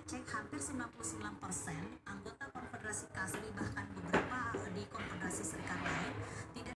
dicek hampir 99% anggota Konfederasi Kasbi, bahkan beberapa di Konfederasi Serikat lain